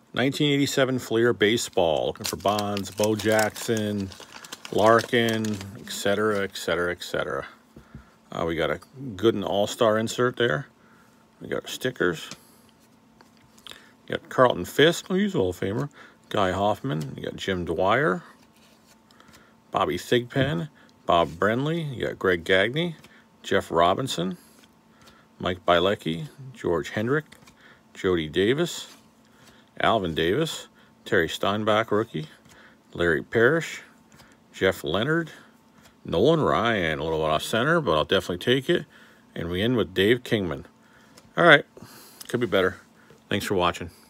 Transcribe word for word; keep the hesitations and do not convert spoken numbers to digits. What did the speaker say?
nineteen eighty-seven Fleer Baseball. Looking for Bonds, Bo Jackson, Larkin, et cetera, et cetera, et cetera. Uh, we got a Gooden All-Star insert there. We got our stickers. You got Carlton Fisk, oh, he's a Hall of Famer. Guy Hoffman. You got Jim Dwyer. Bobby Thigpen. Bob Brenly. You got Greg Gagne. Jeff Robinson. Mike Bielecki. George Hendrick. Jody Davis. Alvin Davis. Terry Steinbach, rookie. Larry Parrish. Jeff Leonard. Nolan Ryan. A little off center, but I'll definitely take it. And we end with Dave Kingman. All right. Could be better. Thanks for watching.